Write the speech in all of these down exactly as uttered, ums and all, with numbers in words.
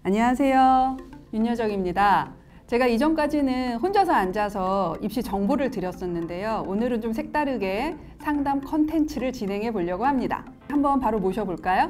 안녕하세요. 윤여정입니다. 제가 이전까지는 혼자서 앉아서 입시 정보를 드렸었는데요. 오늘은 좀 색다르게 상담 컨텐츠를 진행해 보려고 합니다. 한번 바로 모셔볼까요?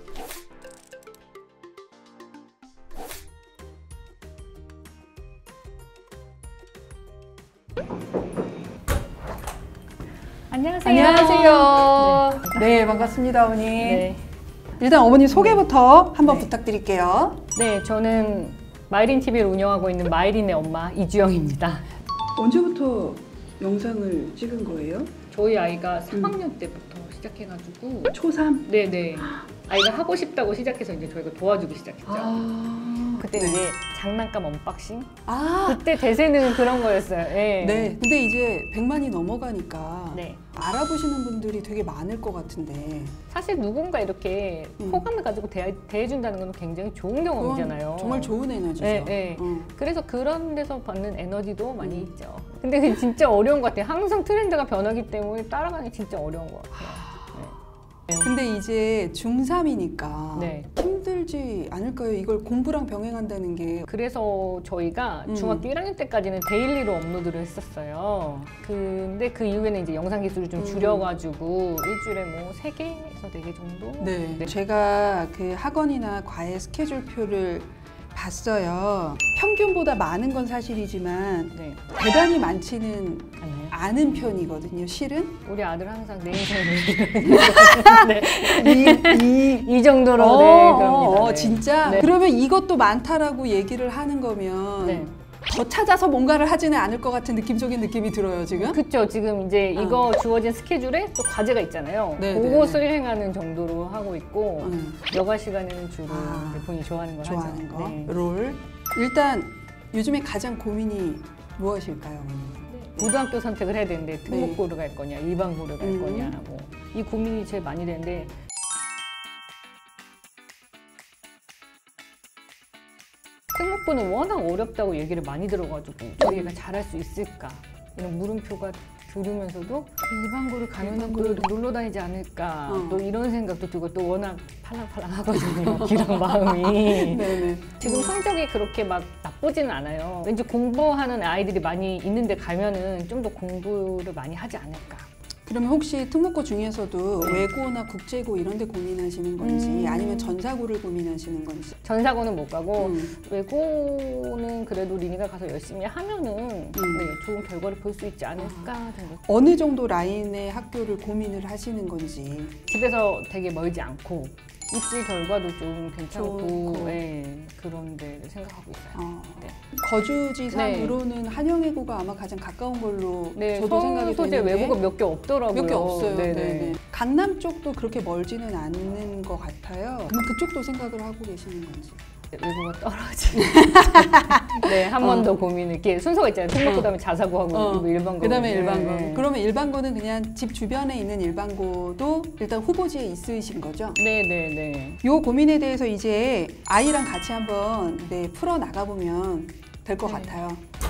안녕하세요. 안녕하세요. 네, 네 반갑습니다, 어머니. 네. 일단 어머니 소개부터 한번 네. 부탁드릴게요. 네, 저는 마이린티비를 운영하고 있는 마이린의 엄마 이주영입니다. 언제부터 영상을 찍은 거예요? 저희 아이가 삼 학년 때부터 시작해가지고 초삼? 네네. 아이가 하고 싶다고 시작해서 이제 저희가 도와주기 시작했죠. 아... 그때 네. 이제 장난감 언박싱? 아 그때 대세는 그런 거였어요. 네. 네. 근데 이제 백만이 넘어가니까 네. 알아보시는 분들이 되게 많을 것 같은데 사실 누군가 이렇게 음. 호감을 가지고 대해, 대해준다는 건 굉장히 좋은 경험이잖아요. 정말 좋은 에너지죠. 네, 네. 음. 그래서 그런 데서 받는 에너지도 많이 음. 있죠. 근데 그게 진짜 어려운 것 같아요. 항상 트렌드가 변하기 때문에 따라가기 진짜 어려운 것 같아요. 근데 이제 중삼이니까 네. 힘들지 않을까요? 이걸 공부랑 병행한다는 게. 그래서 저희가 음. 중학교 일 학년 때까지는 데일리로 업로드를 했었어요. 근데 그 이후에는 이제 영상 기술을 좀 줄여가지고 음. 일주일에 뭐 세 개에서 네 개 정도? 네. 네. 제가 그 학원이나 과외 스케줄표를 봤어요. 평균보다 많은 건 사실이지만 네. 대단히 많지는 아니에요. 않은 편이거든요, 실은. 우리 아들 항상 내 인생을 네. 이, 이, 이 정도로 어, 네, 그럽니다. 어, 네. 진짜? 네. 그러면 이것도 많다라고 얘기를 하는 거면 네. 더 찾아서 뭔가를 하지는 않을 것 같은 느낌적인 느낌이 들어요, 지금? 그쵸. 지금 이제 아. 이거 주어진 스케줄에 또 과제가 있잖아요. 네, 그거 수행하는 정도로 하고 있고 음. 여가 시간에는 주로 아. 본인이 좋아하는 걸 좋아하는 하죠. 거? 네. 롤? 일단 요즘에 가장 고민이 무엇일까요, 어머니? 고등학교 선택을 해야 되는데 특목고를 네. 갈 거냐, 일반고를 갈 음. 거냐 뭐. 이 고민이 제일 많이 되는데 특목고는 워낙 어렵다고 얘기를 많이 들어가지고 저희가 잘할 수 있을까 이런 물음표가 들으면서도 일반고를 가면 또 놀러 다니지 않을까 어. 또 이런 생각도 들고 또 워낙 팔랑팔랑 하거든요. 기랑 마음이. 네네. 지금 성적이 그렇게 막 나쁘지는 않아요. 왠지 공부하는 아이들이 많이 있는데 가면은 좀 더 공부를 많이 하지 않을까. 그러면 혹시 특목고 중에서도 네. 외고나 국제고 이런 데 고민하시는 건지 음. 아니면 전사고를 고민하시는 건지? 전사고는 못 가고 음. 외고는 그래도 리니가 가서 열심히 하면은 음. 네, 좋은 결과를 볼 수 있지 않을까 아. 정도. 어느 정도 라인의 학교를 고민을 하시는 건지? 집에서 되게 멀지 않고 입시 결과도 좀 괜찮고 네, 그런 데를 생각하고 있어요. 어. 네. 거주지상으로는 네. 한영외고가 아마 가장 가까운 걸로 네, 저도 생각이 소재 되는데 외고가 몇 개 없더라고요. 몇 개 없어요. 네네. 네네. 강남 쪽도 그렇게 멀지는 않는 것 같아요. 그럼 그쪽도 생각을 하고 계시는 건지? 외고가 떨어지는 네, 한 번 더 어. 고민을 이렇게 순서가 있잖아요. 특목고 어. 다음에 자사고하고 어. 일반고. 그다음에 일반고. 네. 그러면 일반고는 그냥 집 주변에 있는 일반고도 일단 후보지에 있으신 거죠? 네네네. 네. 요 고민에 대해서 이제 아이랑 같이 한번 네, 풀어 나가 보면 될 것 네. 같아요.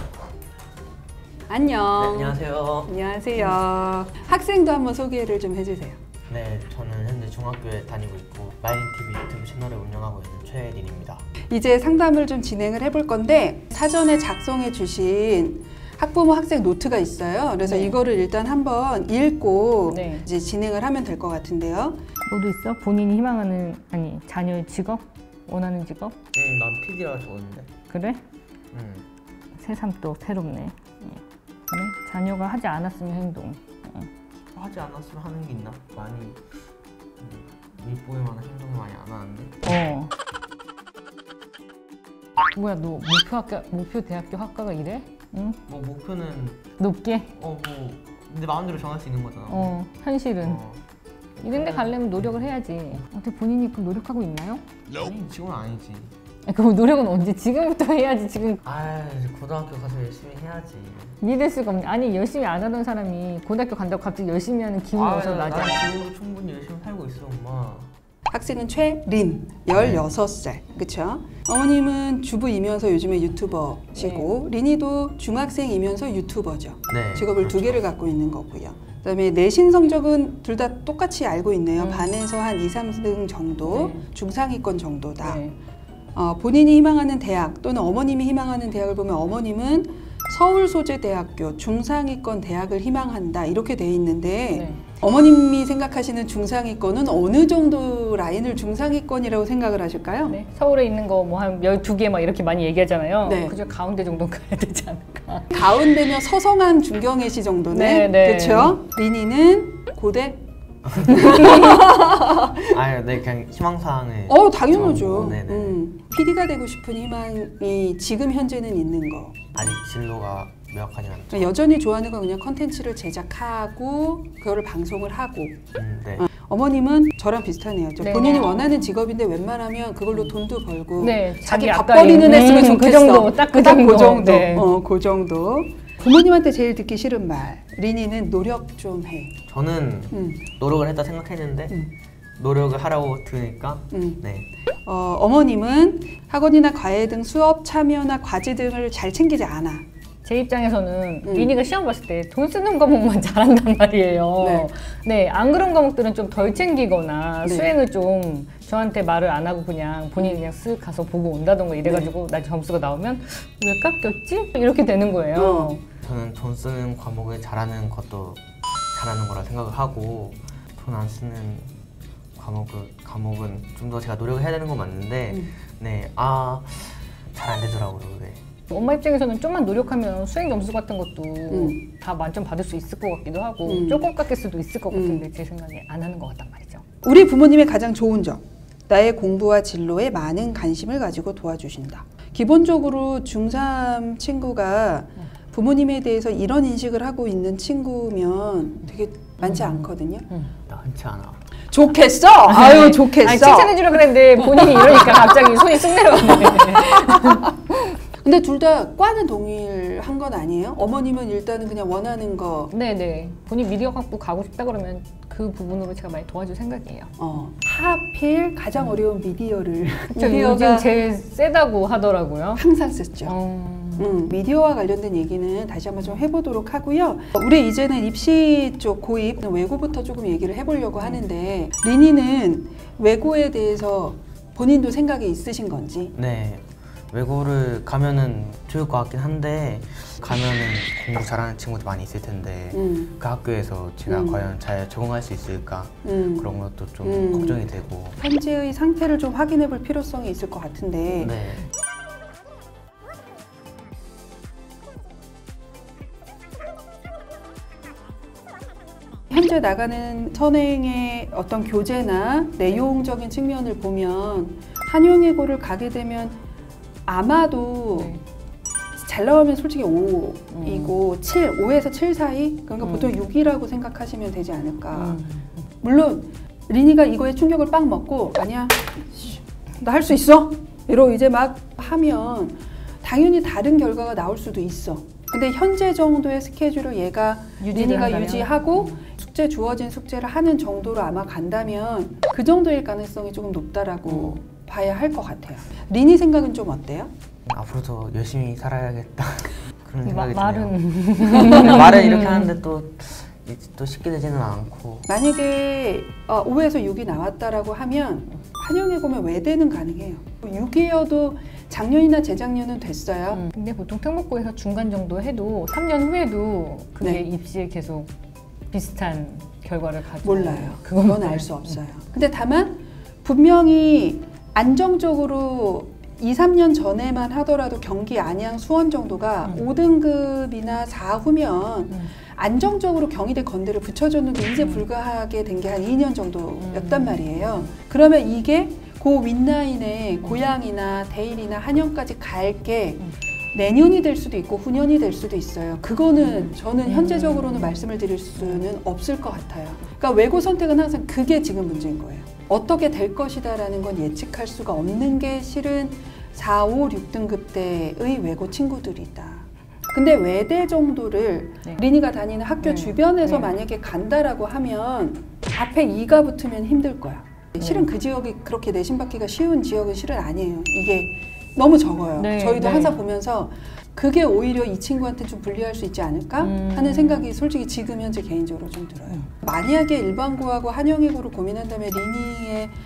안녕. 네, 안녕하세요. 안녕하세요. 학생도 한번 소개를 좀 해주세요. 네, 저는 현재 중학교에 다니고 있고 마이린티비 유튜브 채널을 운영하고 있는 최혜린입니다. 이제 상담을 좀 진행을 해볼 건데 사전에 작성해 주신 학부모 학생 노트가 있어요. 그래서 네. 이거를 일단 한번 읽고 네. 이제 진행을 하면 될 것 같은데요. 너도 있어? 본인이 희망하는, 아니 자녀의 직업? 원하는 직업? 응, 난 피디라 적었는데. 그래? 응. 새삼 또 새롭네. 응. 그래? 자녀가 하지 않았으면 행동. 응. 하지 않았으면 하는 게 있나? 많이 음, 밉보일 만한 행동을 많이 안 하는데. 어. 뭐야, 너 목표 학교, 목표 대학교 학과가 이래? 응? 뭐 목표는 높게? 어, 뭐 내 마음대로 정할 수 있는 거잖아. 어, 현실은. 어. 이런 데 가려면 노력을 해야지. 어떻게 본인이 그 노력하고 있나요? 아니, 지금은 아니지. 아니, 그럼 노력은 언제? 지금부터 해야지, 지금. 아, 고등학교 가서 열심히 해야지. 믿을 수가 없네. 아니, 열심히 안 하던 사람이 고등학교 간다고 갑자기 열심히 하는 기분이 아, 어디서 나지? 나 지금도 충분히 열심히 살고 있어, 엄마. 학생은 최린, 열여섯 살, 그쵸? 어머님은 주부이면서 요즘에 유튜버시고 네. 린이도 중학생이면서 유튜버죠. 네, 직업을 그렇죠. 두 개를 갖고 있는 거고요. 그다음에 내신 성적은 둘 다 똑같이 알고 있네요. 음. 반에서 한 이, 삼 등 정도, 네. 중상위권 정도다. 네. 어, 본인이 희망하는 대학 또는 어머님이 희망하는 대학을 보면 어머님은 서울 소재 대학교 중상위권 대학을 희망한다 이렇게 돼 있는데 네. 어머님이 생각하시는 중상위권은 어느 정도 라인을 중상위권이라고 생각을 하실까요? 네. 서울에 있는 거 뭐 한 열두 개 막 이렇게 많이 얘기하잖아요. 네. 그저 가운데 정도 가야 되지 않을까. 가운데면 서성한 중경예시 정도네. 네, 네. 그렇죠? 리니는 고대? 아유, 네, 그냥 희망사항을. 어, 당연하죠. 저, 네네. 음, 피디가 되고 싶은 희망이 지금 현재는 있는 거. 아직 진로가 명확하지 않죠. 여전히 좋아하는 건 그냥 컨텐츠를 제작하고 그거를 방송을 하고. 음, 네. 어, 어머님은 저랑 비슷하네요. 저 네. 본인이 원하는 직업인데 웬만하면 그걸로 돈도 벌고 네, 자기 자기 밥벌이는 아까 했으면 음, 좋겠어. 그 정도, 딱그 딱 그 정도. 정도. 네. 어, 그 정도. 부모님한테 제일 듣기 싫은 말. 리니는 노력 좀 해. 저는 음, 노력을 했다 생각했는데 음. 노력을 하라고 들으니까 음. 네. 어, 어머님은 학원이나 과외 등 수업 참여나 과제 등을 잘 챙기지 않아. 제 입장에서는 음. 리니가 시험 봤을 때 돈 쓰는 과목만 잘한단 말이에요. 네. 네, 안 그런 과목들은 좀 덜 챙기거나 네. 수행을 좀 저한테 말을 안 하고 그냥 본인이 그냥 쓱 가서 보고 온다던가 이래가지고 나 점수가 나오면 왜 깎였지? 이렇게 되는 거예요. 어. 저는 돈 쓰는 과목을 잘하는 것도 잘하는 거라 생각을 하고 돈 안 쓰는 과목은 과목은 좀 더 제가 노력을 해야 되는 건 맞는데 음. 네, 아, 잘 안 되더라고요. 네. 엄마 입장에서는 좀만 노력하면 수행 점수 같은 것도 음. 다 만점 받을 수 있을 것 같기도 하고 음. 조금 깎일 수도 있을 것 같은데 음. 제 생각에 안 하는 것 같단 말이죠. 우리 부모님의 가장 좋은 점. 나의 공부와 진로에 많은 관심을 가지고 도와주신다. 기본적으로 중삼 친구가 부모님에 대해서 이런 인식을 하고 있는 친구면 되게 많지 않거든요. 나 흔치 않아. 좋겠어? 아유, 좋겠어. 아니, 칭찬해주려고 그랬는데 본인이 이러니까 갑자기 손이 쑥 내려가네. 근데 둘 다 과는 동일한 건 아니에요? 어머님은 일단은 그냥 원하는 거 네네. 본인 미디어 학부 가고 싶다 그러면 그 부분으로 제가 많이 도와줄 생각이에요. 어, 하필 가장 어려운 미디어를 저 미디어가 요즘 제일 세다고 하더라고요. 항상 썼죠. 어... 음, 미디어와 관련된 얘기는 다시 한번 좀 해보도록 하고요. 우리 이제는 입시 쪽 고입, 외고부터 조금 얘기를 해보려고 하는데 리니는 외고에 대해서 본인도 생각이 있으신 건지? 네. 외고를 가면은 좋을 것 같긴 한데 가면은 공부 잘하는 친구들 많이 있을 텐데 음, 그 학교에서 제가 음. 과연 잘 적응할 수 있을까 음. 그런 것도 좀 음. 걱정이 되고 현재의 상태를 좀 확인해 볼 필요성이 있을 것 같은데 네. 현재 나가는 선행의 어떤 교재나 내용적인 측면을 보면 한용예고를 가게 되면 아마도 네. 잘 나오면 솔직히 오이고 음. 칠, 오에서 칠 사이? 그러니까 음. 보통 육이라고 생각하시면 되지 않을까. 음. 물론 리니가 이거에 충격을 빵 먹고 아니야, 나 할 수 있어? 이러고 이제 막 하면 당연히 다른 결과가 나올 수도 있어. 근데 현재 정도의 스케줄을 얘가 유지를 리니가 한다면? 유지하고 음. 숙제 주어진 숙제를 하는 정도로 아마 간다면 그 정도일 가능성이 조금 높다라고 음. 봐야 할 것 같아요. 리니 생각은 좀 어때요? 앞으로 더 열심히 살아야겠다 그런 마, 생각이 말은 드네요. 말은 이렇게 하는데 또, 또 쉽게 되지는 않고 만약에 어, 오에서 육이 나왔다라고 하면 한영예고면 외대는 가능해요. 육이어도 작년이나 재작년은 됐어요. 음. 근데 보통 특목고에서 중간 정도 해도 삼 년 후에도 그게 네. 입시에 계속 비슷한 결과를 가지고 몰라요. 그건 그건 몰라요. 알 수 없어요. 근데 다만 분명히 안정적으로 이, 삼 년 전에만 하더라도 경기 안양 수원 정도가 음. 오 등급이나 사 후면 음. 안정적으로 경희대 건대를 붙여줬는데 이제 음. 불과하게 된 게 한 이 년 정도였단 음. 말이에요. 그러면 이게 그 윗라인에 고양이나 대일이나 한영까지 갈 게 음. 내년이 될 수도 있고 후년이 될 수도 있어요. 그거는 저는 음. 현재적으로는 말씀을 드릴 수는 없을 것 같아요. 그러니까 외고 선택은 항상 그게 지금 문제인 거예요. 어떻게 될 것이다라는 건 예측할 수가 없는 게 실은 사, 오, 육 등급대의 외고 친구들이다. 근데 외대 정도를 네. 리니가 다니는 학교 네. 주변에서 네. 만약에 간다라고 하면 앞에 이가 붙으면 힘들 거야. 실은 그 지역이 그렇게 내신 받기가 쉬운 지역은 실은 아니에요. 이게 너무 적어요. 네, 저희도 네. 항상 보면서 그게 오히려 이 친구한테 좀 불리할 수 있지 않을까 음. 하는 생각이 솔직히 지금 현재 개인적으로 좀 들어요. 만약에 일반고하고 한영예고를 고민한다면 리니의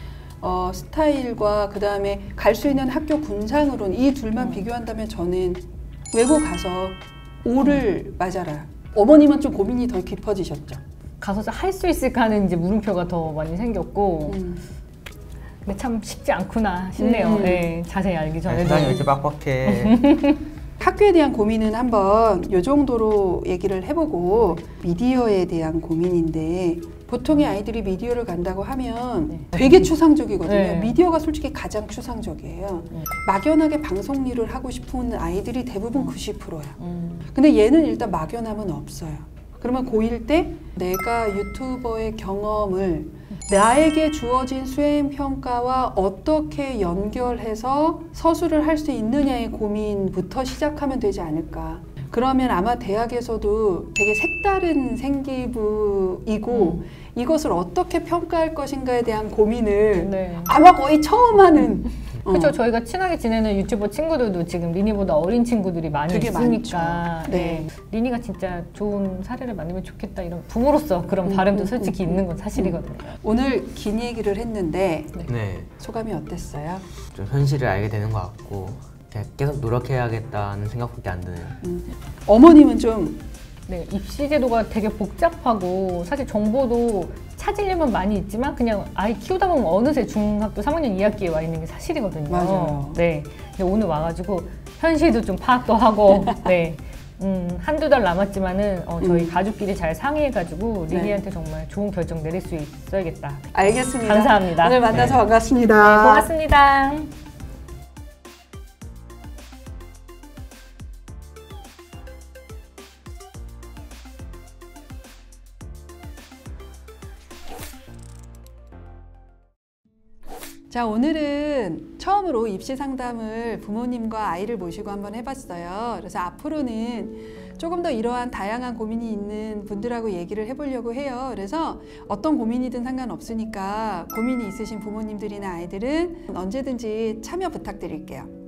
어, 스타일과 그 다음에 갈 수 있는 학교 군상으로는 이 둘만 음. 비교한다면 저는 외고 가서 오를 맞아라. 어머님은 좀 고민이 더 깊어지셨죠? 가서 할 수 있을까 하는 이제 물음표가 더 많이 생겼고 음. 근데 참 쉽지 않구나 싶네요. 음. 네, 자세히 알기 전에도. 세상이 왜 이렇게 빡빡해. 학교에 대한 고민은 한번 이 정도로 얘기를 해보고 미디어에 대한 고민인데 보통의 아이들이 미디어를 간다고 하면 네. 되게 추상적이거든요. 네. 미디어가 솔직히 가장 추상적이에요. 네. 막연하게 방송 일을 하고 싶은 아이들이 대부분 구십 퍼센트야. 음. 근데 얘는 일단 막연함은 없어요. 그러면 고일 때 내가 유튜버의 경험을 나에게 주어진 수행평가와 어떻게 연결해서 서술을 할 수 있느냐의 고민부터 시작하면 되지 않을까. 그러면 아마 대학에서도 되게 색다른 생기부이고 음. 이것을 어떻게 평가할 것인가에 대한 고민을 네. 아마 거의 처음 하는 어. 그렇죠. 저희가 친하게 지내는 유튜버 친구들도 지금 리니보다 어린 친구들이 많이 되게 있으니까 많죠. 네. 네. 리니가 진짜 좋은 사례를 만들면 좋겠다 이런 부모로서 그런 음, 바람도 음, 솔직히 음, 있는 건 사실이거든요. 오늘 긴 얘기를 했는데 네, 소감이 어땠어요? 좀 현실을 알게 되는 것 같고 그냥 계속 노력해야겠다는 생각밖에 안 드네요. 음. 어머님은 좀 네, 입시 제도가 되게 복잡하고 사실 정보도 찾으려면 많이 있지만 그냥 아이 키우다 보면 어느새 중학교 삼 학년 이 학기에 와 있는 게 사실이거든요. 맞아요. 네. 근데 오늘 와가지고 현실도 좀 파악도 하고 네. 음, 한두 달 남았지만은 어, 저희 음. 가족끼리 잘 상의해가지고 네. 리니한테 정말 좋은 결정 내릴 수 있어야겠다. 알겠습니다. 감사합니다. 오늘 만나서 네. 반갑습니다. 고맙습니다. 자, 오늘은 처음으로 입시 상담을 부모님과 아이를 모시고 한번 해봤어요. 그래서 앞으로는 조금 더 이러한 다양한 고민이 있는 분들하고 얘기를 해보려고 해요. 그래서 어떤 고민이든 상관없으니까 고민이 있으신 부모님들이나 아이들은 언제든지 참여 부탁드릴게요.